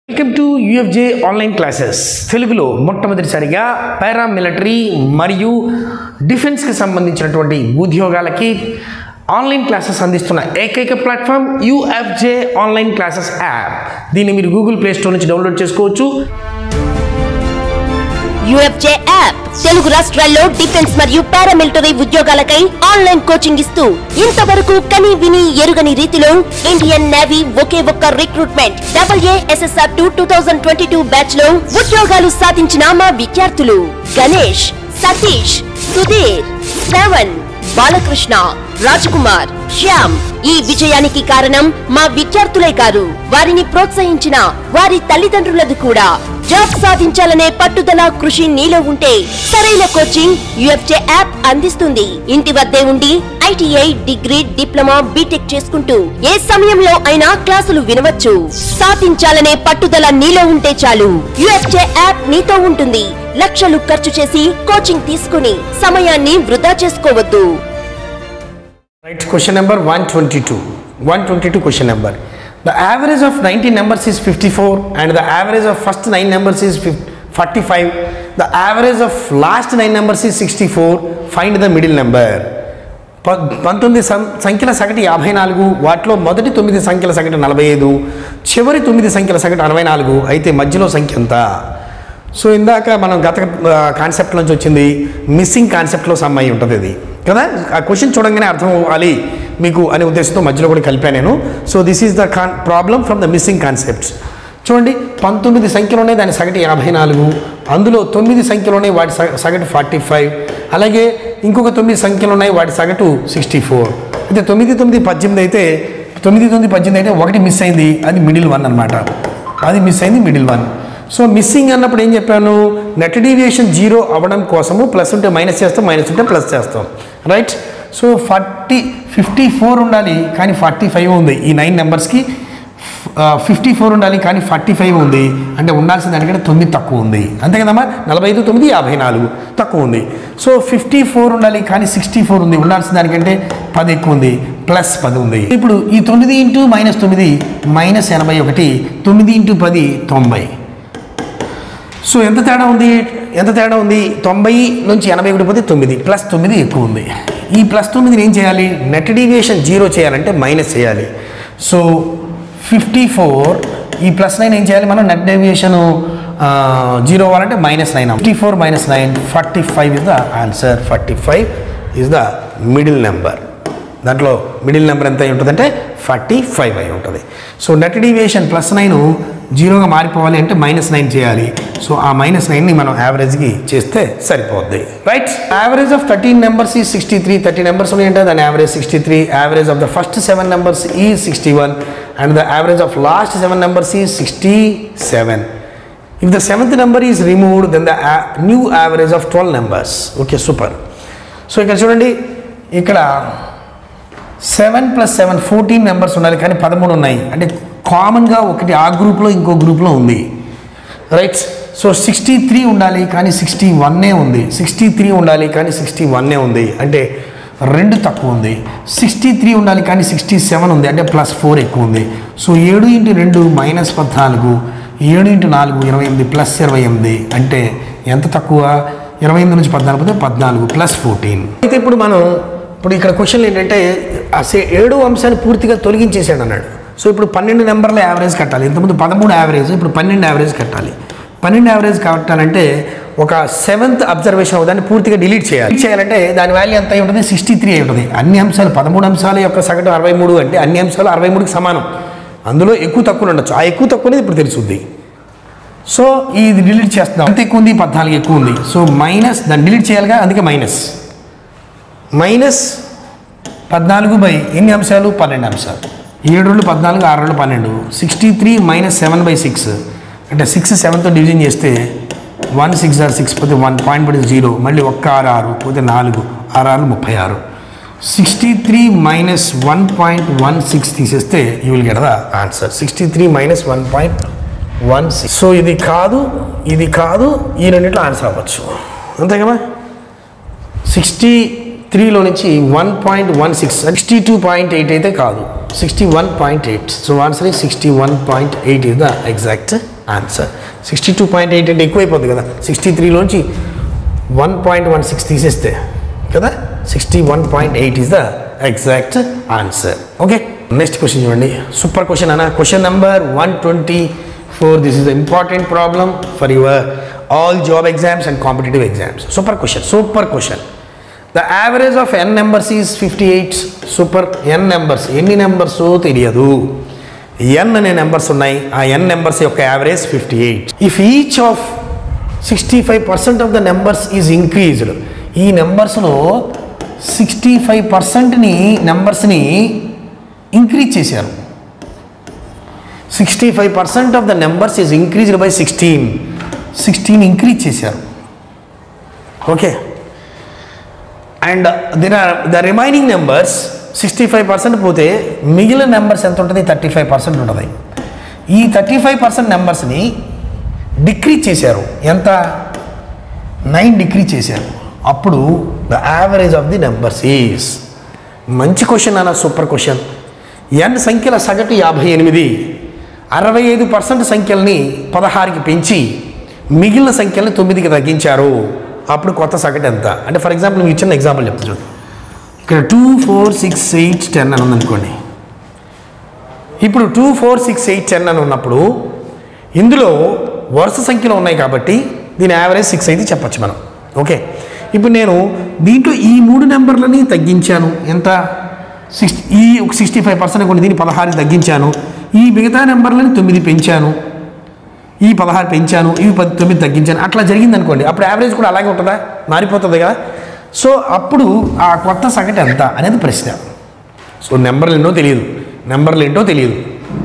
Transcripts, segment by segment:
Welcome to UFJ online classes. తెలుగులో మొట్టమొదటిసారిగా paramilitary మరియు డిఫెన్స్కి సంబంధించినటువంటి ఉద్యోగాలకి ఆన్లైన్ క్లాసెస్ అందిస్తున్న ఏకైక platform UFJ online classes app. దీన్ని మీరు గూగుల్ ప్లే స్టోర్ నుంచి డౌన్లోడ్ చేసుకోవచ్చు. యూఎఫ్జే యాప్ తెలుగు రాష్ట్రాల్లో డిఫెన్స్ మరియు పారామిలిటరీ ఉద్యోగాలకై ఆన్లైన్ కోచింగ్ ఇస్తూ ఇంతవరకు కని విని ఎరుగని రీతిలో ఇండియన్ నేవీ ఒకే ఒక్క రిక్రూట్మెంట్ AASSR 2022 బ్యాచ్ లో ఉద్యోగాలు సాధించిన మా విద్యార్థులు గణేష్, సతీష్, సుధీర్, శ్రవణ్, బాలకృష్ణ, రాజకుమార్, శ్యామ్. ఈ విజయానికి కారణం మా విద్యార్థులే కాదు, వారిని ప్రోత్సహించిన వారి తల్లిదండ్రులది కూడా. జాబ్ సాధించాలనే పట్టుదల, కృషి నీలో ఉంటే సరైన కోచింగ్ యూఎఫ్జే యాప్ అందిస్తుంది. ఇంటి వద్దే ఉండి ఐటీఐ, డిగ్రీ, డిప్లొమా, బీటెక్ చేసుకుంటూ ఏ సమయంలో అయినా క్లాసులు వినవచ్చు. సాధించాలనే పట్టుదల నీలో ఉంటే చాలు, యూఎఫ్జే యాప్ నీతో ఉంటుంది. లక్షలు ఖర్చు చేసి కోచింగ్ తీసుకుని సమయాన్ని వృధా చేసుకోవద్దు. Right, question number 122 question number. The average of 90 numbers is 54 and the average of first 9 numbers is 45. The average of last 9 numbers is 64. Find the middle number. 19 సంఖ్యల సగటు 54, వాటిలో మొదటి 9 సంఖ్యల సగటు 45, చివరి 9 సంఖ్యల సగటు 64. అయితే మధ్యలో సంఖ్య ఎంత? సో ఇందాక మనం గత కాన్సెప్ట్ నుంచి వచ్చింది, మిస్సింగ్ కాన్సెప్ట్లో సమ్ అయి ఉంటుంది ఇది కదా. ఆ క్వశ్చన్ చూడంగానే అర్థం అవ్వాలి మీకు అనే ఉద్దేశంతో మధ్యలో కూడా కలిపాను నేను. So this is the problem from the missing concepts. చూడండి, 19 సంఖ్యలోనే దాని సగటు 84, అందులో 9 సంఖ్యలోనే వాటి సగటు 45, అలాగే ఇంకొక 9 సంఖ్యలు ఉన్నాయి వాటి సగటు 64. అయితే 9, 9, 18 అయితే 9, 9, 18 అయితే ఒకటి మిస్ అయింది, అది మిడిల్ వన్ అనమాట. అది మిస్ అయింది, మిడిల్ వన్. సో మిస్సింగ్ అన్నప్పుడు ఏం చెప్పాను, నెట్ డీవియేషన్ 0 అవ్వడం కోసము ప్లస్ ఉంటే మైనస్ చేస్తాం, మైనస్ ఉంటే ప్లస్ చేస్తాం, రైట్. సో 54 ఉండాలి కానీ 45 ఉంది. ఈ 9 నెంబర్స్కి 54 ఉండాలి కానీ 45 ఉంది. అంటే ఉండాల్సిన దానికంటే 9 తక్కువ ఉంది, అంతే కదమ్మా. 45, 9, 54 తక్కువ ఉంది. సో 54 ఉండాలి కానీ 64 ఉంది, ఉండాల్సిన దానికంటే 10 ఎక్కువ ఉంది, ప్లస్ 10 ఉంది. ఇప్పుడు ఈ 9 ఇంటూ -9 -81, 9 ఇంటూ 10 90. సో ఎంత తేడా ఉంది? 90 నుంచి 81 పోతే 9, ప్లస్ 9 ఎక్కువ ఉంది. ఈ ప్లస్ 9 ఏం చేయాలి? నెట్ డీవియేషన్ 0 చేయాలంటే మైనస్ చేయాలి. సో 54 ఈ ప్లస్ 9 ఏం చేయాలి మనం? నెట్ డీవియేషన్ 0 అవ్వాలంటే -9. 54 - 9 45 is the answer. 45 is the middle number. దాంట్లో మిడిల్ నెంబర్ ఎంత అయి ఉంటుందంటే 45 అయి ఉంటుంది. సో నెట్ డీవియేషన్ +9 0గా మారిపోవాలి అంటే -9 చేయాలి. సో ఆ -9ని మనం యావరేజ్కి చేస్తే సరిపోద్ది, రైట్. యావరేజ్ ఆఫ్ 13 నెంబర్స్ ఈ 63. 30 నెంబర్స్ ఉన్నాయంటే దాని average 63. Average of the first 7 numbers is 61 and the average of last 7 numbers is 67. If the 7th number is removed then the new average of 12 numbers. Okay, super. So ఇక్కడ చూడండి, ఇక్కడ 7 + 7 14 numbers ఉండాలి కానీ 13 ఉన్నాయి. అంటే కామన్గా ఒకటి ఆ గ్రూప్లో ఇంకో గ్రూప్లో ఉంది, రైట్. సో 63 ఉండాలి కానీ 61 ఉంది. 63 ఉండాలి కానీ 61 ఉంది, అంటే 2 తక్కువ ఉంది. 63 ఉండాలి కానీ 67 ఉంది, అంటే +4 ఎక్కువ ఉంది. సో 7 × 2 -14, 7 × 4 28, +28, అంటే ఎంత తక్కువ? 28 నుంచి 14 పోతే 14 +14. అయితే ఇప్పుడు ఇక్కడ క్వశ్చన్ ఏంటంటే 7వ అంశాన్ని పూర్తిగా తొలగించేసాడు అన్నాడు. సో ఇప్పుడు 12 నెంబర్ల యావరేజ్ కట్టాలి. ఇంతకుముందు 13 యావరేజ్, ఇప్పుడు 12 యావరేజ్ కట్టాలి. 12 యావరేజ్ కట్టాలంటే ఒక 7th అబ్జర్వేషన్ దాన్ని పూర్తిగా డిలీట్ చేయాలంటే దాని వాల్యూ ఎంత అయి ఉంటుంది? 63 అయి ఉంటుంది. అన్ని అంశాలు 13 అంశాల యొక్క సగటు 63 అంటే అన్ని అంశాలు 63కి సమానం. అందులో ఎక్కువ తక్కువ ఉండొచ్చు, ఆ ఎక్కువ తక్కువ అనేది ఇప్పుడు తెలుస్తుంది. సో ఇది డిలీట్ చేస్తున్నాం. ఎంత ఎక్కువ ఉంది? 14 ఎక్కువ ఉంది. సో మైనస్ దాన్ని డిలీట్ చేయాలిగా, అందుకే మైనస్ 14 ఎన్ని అంశాలు? 12 అంశాలు. 7 2 14, 6 2 12. 63 - 7/6 అంటే 6 7తో డివిజన్ చేస్తే 1 6 are 6 పోతే 1 పాయింట్ పడి 0, మళ్ళీ 1 6 6 పోతే 4 6 6 36. 63 - 1.16 తీసేస్తే you will get the answer. 63 - 1.16. So ఇది కాదు, ఈ రెండింటిలో ఆన్సర్ అవ్వచ్చు, అంతే కదా. 63లో నుంచి 1.16 62.8 అయితే కాదు, 61.8. So answer is 61.8 is the exact answer. 62.8 అంటే ఎక్కువైపోతుంది కదా, 63లోంచి 1.16 తీసేస్తే కదా 61.8 is the exact answer. Okay, next question చూడండి. సూపర్ క్వశ్చన్ అన్న. Question number 124. This is the important problem for your all job exams and competitive exams. Super question. The average of n numbers is 58. Super. n numbers ఎన్ని numbers తెలియదు, n అనే numbers ఉన్నాయి, ఆ n numbers యొక్క average 58. If each of 65% of the numbers is increased. ఈ నెంబర్స్లో 65% నెంబర్స్ని increase చేశారు. 65% of the numbers is increased by 16 increase చేశారు. Okay, and the remaining numbers 65% పోతే మిగిలిన నెంబర్స్ ఎంత ఉంటుంది, 35% ఉంటుంది. ఈ 35% నెంబర్స్ని డిక్రీజ్ చేశారు. ఎంత, 9 డిక్రీజ్ చేశారు. అప్పుడు the average of the numbers is. మంచి క్వశ్చన్ అన్న, సూపర్ క్వశ్చన్. n సంఖ్యల సగటు 58. 65% సంఖ్యల్ని 16కి పెంచి మిగిలిన సంఖ్యల్ని 9కి తగ్గించారు. అప్పుడు కొత్త సగటు ఎంత అంటే, ఫర్ ఎగ్జాంపుల్ మీకు చిన్న ఎగ్జాంపుల్ చెప్తాను. ఇక్కడ 2, 4, 6, 8, 10 అని ఉందనుకోండి. ఇప్పుడు 2, 4, 6, 8, 10 అని ఉన్నప్పుడు ఇందులో వరుస సంఖ్యలో ఉన్నాయి కాబట్టి దీని యావరేజ్ 6 అయితే చెప్పచ్చు మనం. ఓకే, ఇప్పుడు నేను దీంట్లో ఈ 3 నెంబర్లని తగ్గించాను. ఎంత, ఈ 65% కొన్ని దీన్ని 16 తగ్గించాను. ఈ మిగతా నెంబర్లని 9 పెంచాను, ఈ 16 పెంచాను, ఇవి 9 తగ్గించాను. అట్లా జరిగింది అనుకోండి, అప్పుడు యావరేజ్ కూడా అలాగే ఉంటుందా, మారిపోతుంది కదా. సో అప్పుడు ఆ కొత్త సగటు ఎంత అనేది ప్రశ్న. సో నెంబర్లు ఏంటో తెలియదు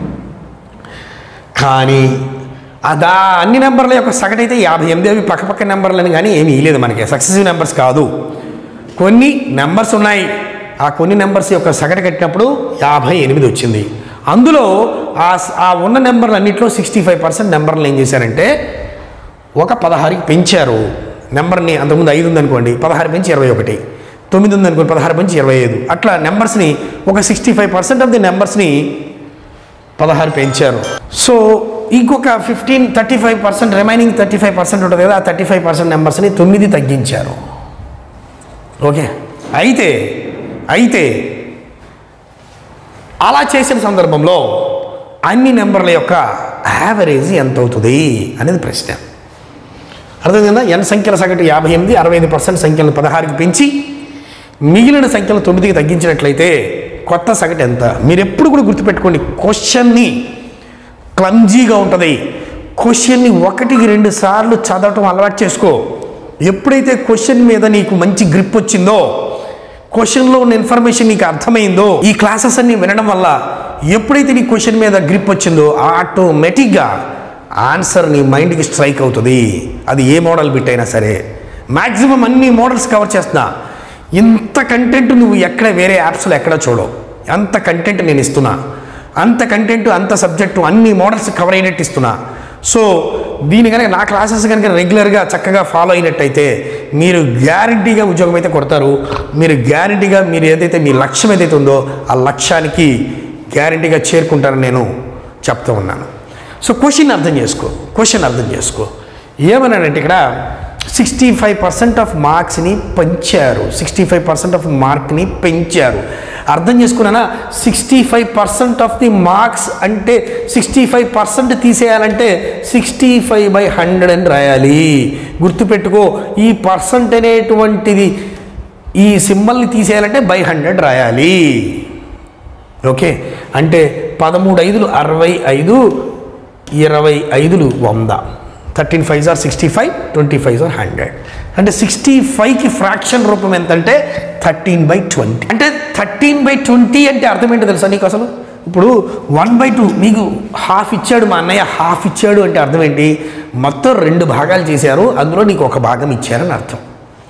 కానీ అన్ని నెంబర్ల యొక్క సగటు అయితే 58. అవి పక్క నెంబర్లని కానీ ఏమీ ఇవ్వలేదు మనకి, సక్సెసివ్ నెంబర్స్ కాదు. కొన్ని నెంబర్స్ ఉన్నాయి, ఆ కొన్ని నెంబర్స్ యొక్క సగటు కట్టినప్పుడు 58 వచ్చింది. అందులో ఆ ఉన్న నెంబర్లు అన్నింటిలో 65% నెంబర్లు ఏం చేశారంటే ఒక 16కి పెంచారు. నెంబర్ని అంతకుముందు 5 ఉందనుకోండి, 16 పెంచి 21, 9 ఉందనుకోండి, 16 పెంచి 25. అట్లా నెంబర్స్ని ఒక 65% ఆఫ్ ది నెంబర్స్ని 16 పెంచారు. సో ఇంకొక 35% రిమైనింగ్ 35% ఉంటుంది కదా, ఆ 35% నెంబర్స్ని 9 తగ్గించారు. ఓకే, అయితే అలా చేసిన సందర్భంలో అన్ని నెంబర్ల యొక్క యావరేజ్ ఎంత అవుతుంది అనేది ప్రశ్న. అర్థం కదా. n సంఖ్యల సగటు 58, 65% సంఖ్యలను 16కి పెంచి మిగిలిన సంఖ్యలు 9కి తగ్గించినట్లయితే కొత్త సగటు ఎంత. మీరు ఎప్పుడు కూడా గుర్తుపెట్టుకోండి, క్వశ్చన్ని క్లమ్జీగా ఉంటుంది. క్వశ్చన్ని 1-2 సార్లు చదవటం అలవాటు చేసుకో. ఎప్పుడైతే క్వశ్చన్ మీద నీకు మంచి గ్రిప్ వచ్చిందో, క్వశ్చన్లో ఉన్న ఇన్ఫర్మేషన్ నీకు అర్థమైందో, ఈ క్లాసెస్ అన్ని వినడం వల్ల ఎప్పుడైతే నీ క్వశ్చన్ మీద గ్రిప్ వచ్చిందో ఆటోమేటిక్గా ఆన్సర్ నీ మైండ్కి స్ట్రైక్ అవుతుంది. అది ఏ మోడల్ బిట్ అయినా సరే. మ్యాక్సిమం అన్ని మోడల్స్ కవర్ చేస్తున్నా. ఇంత కంటెంట్ నువ్వు ఎక్కడ వేరే యాప్స్లో ఎక్కడ చూడవు. అంత కంటెంట్ నేను ఇస్తున్నా, అంత కంటెంట్, అంత సబ్జెక్టు, అన్ని మోడల్స్ కవర్ అయినట్టు ఇస్తున్నా. సో దీని కనుక నా క్లాసెస్ కనుక రెగ్యులర్గా చక్కగా ఫాలో అయినట్టయితే మీరు గ్యారంటీగా ఉద్యోగం అయితే కొడతారు. మీరు గ్యారంటీగా మీరు ఏదైతే మీ లక్ష్యం ఏదైతే ఉందో ఆ లక్ష్యానికి గ్యారంటీగా చేరుకుంటారని నేను చెప్తూ ఉన్నాను. సో క్వశ్చన్ అర్థం చేసుకో. ఏమన్నాడంటే ఇక్కడ 65% ఆఫ్ మార్క్స్ని పెంచారు. 65% ఆఫ్ మార్క్ని పెంచారు. అర్థం చేసుకున్నానా? 65% ఆఫ్ ది మార్క్స్ అంటే 65% తీసేయాలంటే 65/100 అని రాయాలి. గుర్తుపెట్టుకో, ఈ పర్సెంట్ అనేటువంటిది ఈ సింబల్ని తీసేయాలంటే by 100 రాయాలి. ఓకే, అంటే 13 5 65, 25 100, 13 5s are 65, 25s are 100. అంటే 65కి ఫ్రాక్షన్ రూపం ఎంత అంటే 13/20. అంటే 13/20 అంటే అర్థం ఏంటో తెలుసా నీకు? అసలు ఇప్పుడు 1/2 మీకు హాఫ్ ఇచ్చాడు, మా అన్నయ్య హాఫ్ ఇచ్చాడు అంటే అర్థం ఏంటి? మొత్తం 2 భాగాలు చేశారు, అందులో నీకు ఒక భాగం ఇచ్చారని అర్థం.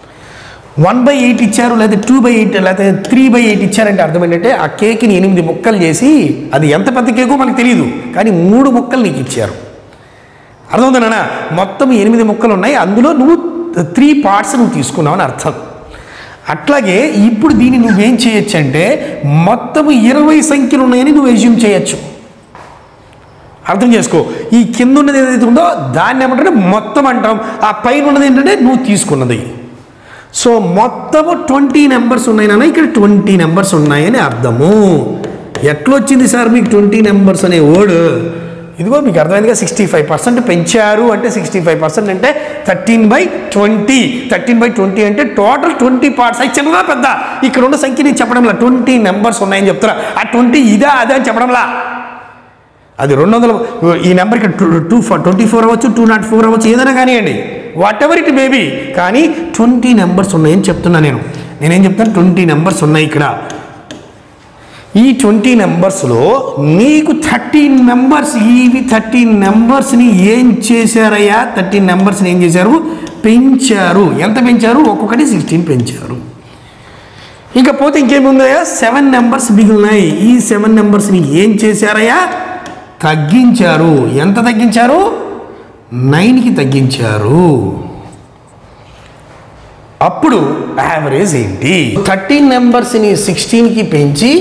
1/8 ఇచ్చారు, లేదా 2/8, లేదా 3/8 ఇచ్చారంటే అర్థం ఏంటంటే ఆ కేక్ని 8 ముక్కలు చేసి, అది ఎంత పెద్ద కేకో మనకు తెలియదు, కానీ 3 ముక్కలు నీకు ఇచ్చారు. అర్థమవుతుందా? మొత్తం 8 ముక్కలు ఉన్నాయి, అందులో నువ్వు 3 పార్ట్స్ నువ్వు తీసుకున్నావు అని అర్థం. అట్లాగే ఇప్పుడు దీన్ని నువ్వేం చేయొచ్చు అంటే మొత్తం 20 సంఖ్యలు ఉన్నాయని నువ్వు ఎజ్యూమ్ చేయొచ్చు. అర్థం చేసుకో. ఈ కింద ఉన్నది ఏదైతే ఉందో దాన్ని ఏమంటే మొత్తం అంటాం, ఆ పైన ఉన్నది ఏంటంటే నువ్వు తీసుకున్నది. సో మొత్తము 20 నెంబర్స్ ఉన్నాయన్నా, ఇక్కడ 20 నెంబర్స్ ఉన్నాయని అర్థము. ఎట్లొచ్చింది సార్ మీకు 20 నెంబర్స్ అనే వర్డ్? ఇదిగో మీకు అర్థమైందిగా, 65% పెంచారు అంటే 65% అంటే 13/20. 13/20 అంటే టోటల్ 20 పార్ట్స్. అవి చిన్నదా పెద్ద? ఇక్కడ ఉన్న సంఖ్య నేను చెప్పడంలా, 20 నెంబర్స్ ఉన్నాయని చెప్తారా. ఆ 20 ఇదా అదే అని చెప్పడంలా. అది 200, ఈ నెంబర్కి 224 అవ్వచ్చు, 204 అవ్వచ్చు, ఏదైనా కానివ్వండి, వాట్ ఎవర్ ఇట్ మేబీ, కానీ 20 నెంబర్స్ ఉన్నాయని చెప్తున్నా. నేనేం చెప్తాను, 20 నెంబర్స్ ఉన్నాయి ఇక్కడ. ఈ 20 నెంబర్స్లో నీకు 13 నెంబర్స్, ఇవి 13 నెంబర్స్ని ఏం చేశారయ్యా? 13 నెంబర్స్ని ఏం చేశారు? పెంచారు. ఎంత పెంచారు? ఒక్కొక్కటి 16 పెంచారు. ఇకపోతే ఇంకేముందయ్యా? 7 నెంబర్స్ మిగిలినాయి. ఈ 7 నెంబర్స్ని ఏం చేశారయ్యా? తగ్గించారు. ఎంత తగ్గించారు? 9కి తగ్గించారు. అప్పుడు యావరేజ్ ఏంటి? 13 నెంబర్స్ని 16కి పెంచి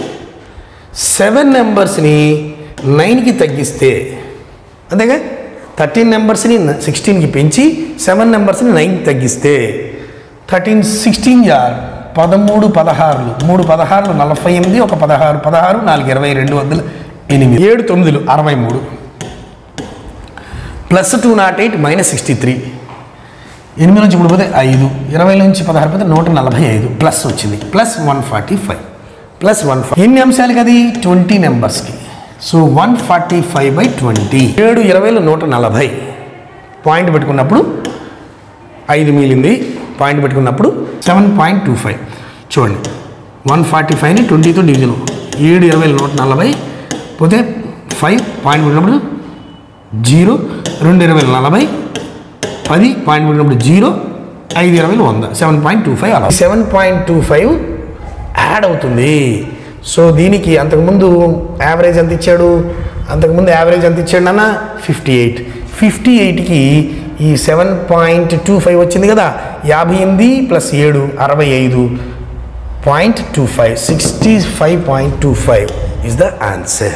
7 నెంబర్స్ని 9కి తగ్గిస్తే, అంతేగా, 13 నెంబర్స్ని 16కి పెంచి 7 నెంబర్స్ని 9కి తగ్గిస్తే 13 16 జార్ 13 16 3 16 48, 1 16 16 4 20 208 7 9 63 ప్లస్ 208 మైనస్ 63 8 నుంచి 3 పోతే 5 20 నుంచి 16 పోతే 145 ప్లస్ వచ్చింది ప్లస్ 145 ప్లస్ 1. ఎన్ని అంశాలకి అది? 20 నెంబర్స్కి. సో 145/20. 7 20 140. పాయింట్ పెట్టుకున్నప్పుడు 5 మిగిలింది. పాయింట్ పెట్టుకున్నప్పుడు 7.25. చూడండి, 145ని 20తో డివిజన్. 7 20 140 పోతే 5 పాయింట్ పెట్టినప్పుడు 0, 2 20 40, 10 పాయింట్ పెట్టినప్పుడు 0, 5 20 100, 7.25. అలా 7.25 యాడ్ అవుతుంది. సో దీనికి అంతకుముందు యావరేజ్ ఎంత ఇచ్చాడు? అంతకుముందు యావరేజ్ ఎంత ఇచ్చాడు అన్న? 58. 58కి ఈ 7.25 వచ్చింది కదా, 58 plus 7 65.25. 65.25 is the answer.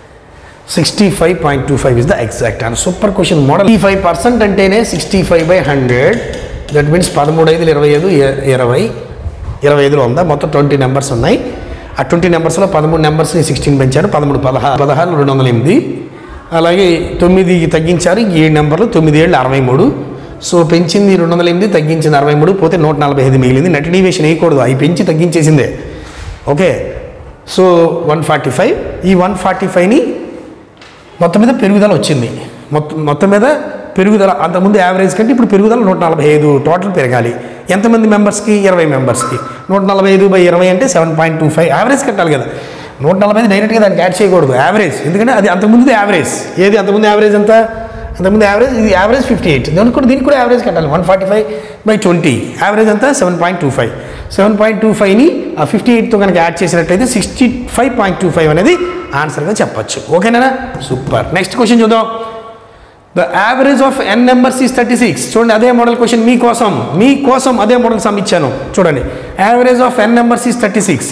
65.25 is the exact answer. Super question model. 65% అంటేనే 65/100. దట్ మీన్స్ 13 5 25 20 25లో ఉందా? మొత్తం 20 నెంబర్స్ ఉన్నాయి. ఆ 20 నెంబర్స్లో 13 నెంబర్స్ని 16 పెంచారు. 13 16 16 208. అలాగే 9కి తగ్గించారు. 7 నెంబర్లు 9 7 63. సో పెంచింది 208, తగ్గించింది 63, పోతే 145 మిగిలింది. నెట్ డీవియేషన్ వేయకూడదు, అవి పెంచి తగ్గించేసిందే. Okay, so 145. ఈ 145ని మొత్తం మీద పెరుగుదల వచ్చింది. మొత్తం మీద పెరుగుదల అంతకుముందు యావరేజ్ కంటే ఇప్పుడు పెరుగుదల 145 టోటల్ పెరగాలి. ఎంతమంది మెంబర్స్కి? 20 మెంబర్స్కి. 145/20 అంటే 7.25. యావరేజ్ కట్టాలి కదా. 145 డైరెక్ట్గా దానికి యాడ్ చేయకూడదు, యావరేజ్. ఎందుకంటే అది అంతకుముందు యావరేజ్. ఏది అంతకుముందు యావరేజ్ ఎంత? అంతకుముందు యావరేజ్, ఇది యావరేజ్ 58. దీనికి కూడా యావరేజ్ కట్టాలి. 145/20 యావరేజ్ ఎంత? 7.25. 7.25ని ఆ 58తో కనుక యాడ్ చేసినట్లయితే 65.25 అనేది ఆన్సర్గా చెప్పచ్చు. ఓకేనా? సూపర్. నెక్స్ట్ క్వశ్చన్ చూద్దాం. The average of n numbers is 36. చూడండి, అదే మోడల్ క్వశ్చన్ మీకోసం అదే మోడల్ సమ్ ఇచ్చాను. చూడండి, average of n numbers is 36.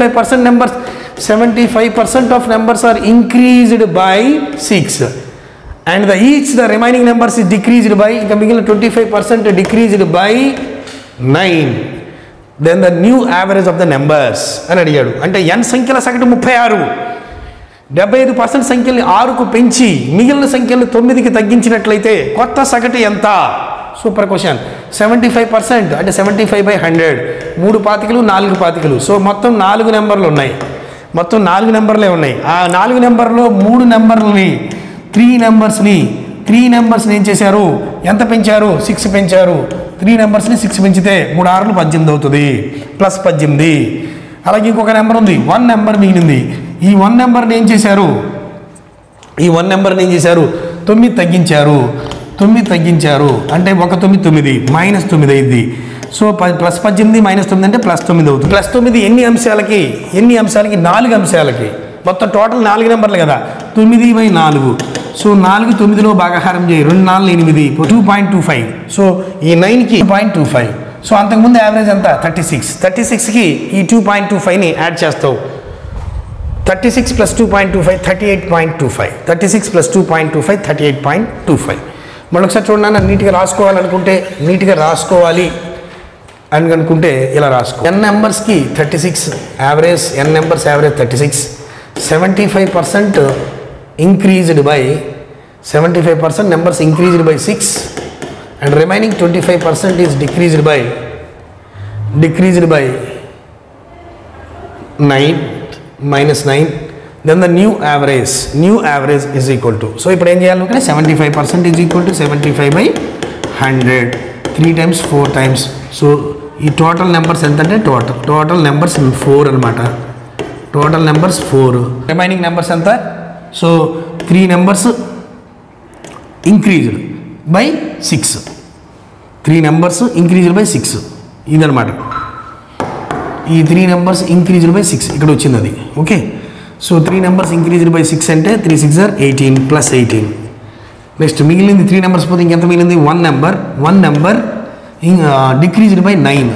75% of numbers are increased by 6 and the remaining numbers is decreased by, ఇంకా మిగిలిన 25% decreased by 9. then the new average of the numbers అని అడిగాడు. అంటే n సంఖ్యల సగటు 36. 75% సంఖ్యల్ని 6కు పెంచి మిగిలిన సంఖ్యలు 9కి తగ్గించినట్లయితే కొత్త సగటు ఎంత? Super question. 75% అంటే 75/100. 3 పాతికలు 4 పాతికలు. సో మొత్తం 4 నెంబర్లు ఉన్నాయి. మొత్తం 4 నెంబర్లే ఉన్నాయి. ఆ 4 నెంబర్లో 3 నెంబర్లని 3 నెంబర్స్ని ఏం చేశారు? ఎంత పెంచారు? 6 పెంచారు. 3 నెంబర్స్ని 6 పెంచితే 3 6లు 18 అవుతుంది, ప్లస్ 18. అలాగే ఇంకొక నెంబర్ ఉంది, 1 నెంబర్ మిగిలింది. ఈ 1 నెంబర్ని ఏం చేశారు? 9 తగ్గించారు. 9 తగ్గించారు అంటే 1 9 9 మైనస్ 9 అయింది. సో ప్లస్ 18 మైనస్ 9 అంటే ప్లస్ 9 అవుతుంది. ప్లస్ 9 ఎన్ని అంశాలకి? 4 అంశాలకి. మొత్తం టోటల్ 4 నెంబర్లు కదా, 9/4. సో 4 9లో భాగాహారం చేయి, 2 4 8, 2.25. సో ఈ 9కి 2.25. సో అంతకుముందు యావరేజ్ ఎంత? 36. 36కి ఈ 2.25ని యాడ్ చేస్తావు. 36 plus 2.25 38.25 36 plus 2.25 38.25 మళ్ళీ ఒకసారి చూడండి నీట్గా రాసుకోవాలి అని అనుకుంటే ఇలా రాసుకో n నెంబర్స్కి 36 average n numbers average 36 75% increased by 75% numbers increased by 6 and remaining 25% is decreased by 9 minus 9, then the new average is equal to, so ఇప్పుడు ఏం చేయాలి 75% is equal to 75 by 100 3 times 4 times, so ఈ total numbers ఎంత అంటే total numbers 4 అన్నమాట, total numbers 4, remaining numbers ఎంత, so 3 numbers increased by 6, 3 numbers increased by 6 ఇదన్నమాట, ఈ 3 నెంబర్స్ ఇంక్రీజ్డ్ బై 6 ఇక్కడ వచ్చింది అది. Okay, so 3 numbers increased by 6 అంటే 3 6 ఆర్ 18 ప్లస్ 18. నెక్స్ట్ మిగిలింది 3 నెంబర్స్ పోతే ఇంకెంత మిగిలింది 1 నెంబర్ డిక్రీజ్డ్ బై 9,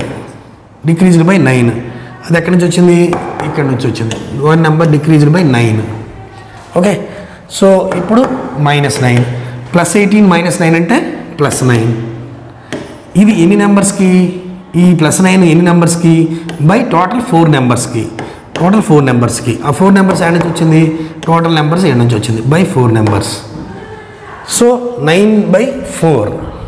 అది ఎక్కడి నుంచి వచ్చింది, ఇక్కడ నుంచి వచ్చింది. 1 number decreased by 9. Okay, so ఇప్పుడు -9 ప్లస్ 18 -9 అంటే +9. ఇది ఎన్ని నెంబర్స్కి, ఈ +9 ఎన్ని నెంబర్స్కి బై టోటల్ 4 నెంబర్స్కి, ఆ 4 నెంబర్స్ ఎక్కడి నుంచి వచ్చింది, టోటల్ నెంబర్స్ ఎక్కడి నుంచి వచ్చింది బై 4 నెంబర్స్. సో 9/4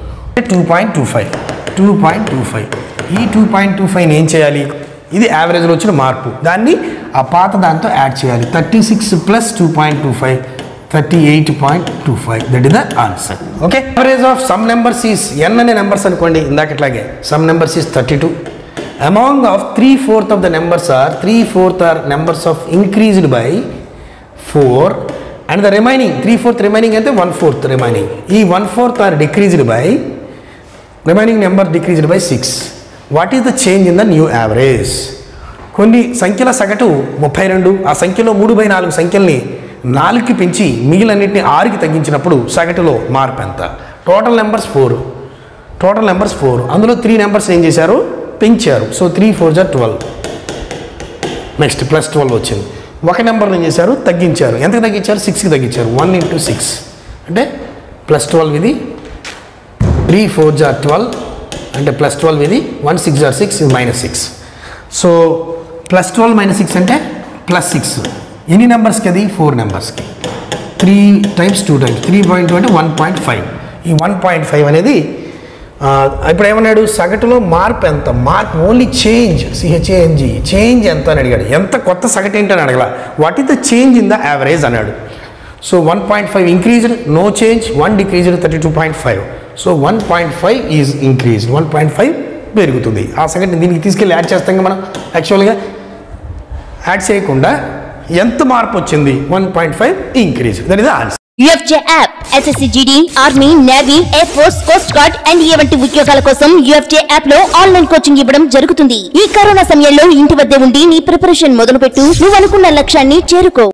2.25. ఈ 2.25 ఏం చేయాలి, ఇది యావరేజ్లో వచ్చిన మార్పు, దాన్ని ఆ పాత దాంతో యాడ్ చేయాలి. 36 plus 2.25 38.25, that is the answer. Okay, average of some numbers is n అనే నెంబర్స్ అనుకోండి, ఇందాకట్లాగే some numbers is 32. Among of 3/4 of the numbers are 3/4 are numbers of increased by 4 and the remaining 3/4 remaining అయితే 1/4 remaining, ఈ 1/4 are decreased by remaining number decreased by 6. What is the change in the new average? కొన్ని సంఖ్యల సగటు 32, ఆ సంఖ్యలో 3/4 సంఖ్యల్ని 4కి పెంచి మిగిలినన్నింటినీ 6కి తగ్గించినప్పుడు సగటులో మార్పు ఎంత? టోటల్ నెంబర్స్ 4, అందులో 3 నెంబర్స్ ఏం చేశారు, పెంచారు. సో 3 4 = 12, నెక్స్ట్ +12 వచ్చింది. ఒక నెంబర్ ఏం చేశారు, తగ్గించారు. ఎంతకు తగ్గించారు, 6కి తగ్గించారు. 1 × 6 అంటే +12 ఇది, 3 4 = 12 అంటే +12 ఇది, 1 6 = 6 ఇది -6. సో +12 - 6 అంటే +6. ఎన్ని నెంబర్స్కి అది, 4 నెంబర్స్కి. 3 times 2 times 3.2 అంటే 1.5. ఈ 1.5 అనేది ఇప్పుడు ఏమన్నాడు, సగటులో మార్పు ఎంత, మార్పు ఓన్లీ చేంజ్, చేంజ్ ఎంత అని అడిగాడు. ఎంత కొత్త సగటు ఏంటని అడగల, what is the change in the average అన్నాడు. So 1.5 increased, no change, 1 decreased 32.5. So 1.5 is increased, 1.5 పెరుగుతుంది. ఆ సగటుని దీనికి తీసుకెళ్ళి యాడ్ చేస్తాం మనం. యాక్చువల్గా యాడ్ చేయకుండా ఎంత మార్పు వచ్చింది, 1.5 increase, that is the answer. UFJ app SSC GD, army, navy, air force, coast guard, NDA వంటి ఉద్యోగాల కోసం UFJ యాప్ లో ఆన్లైన్ కోచింగ్ ఇవ్వడం జరుగుతుంది. ఈ కరోనా సమయంలో ఇంటి వద్దే ఉండి నీ ప్రిపరేషన్ మొదలుపెట్టు, నువ్వు అనుకున్న లక్ష్యాన్ని చేరుకో.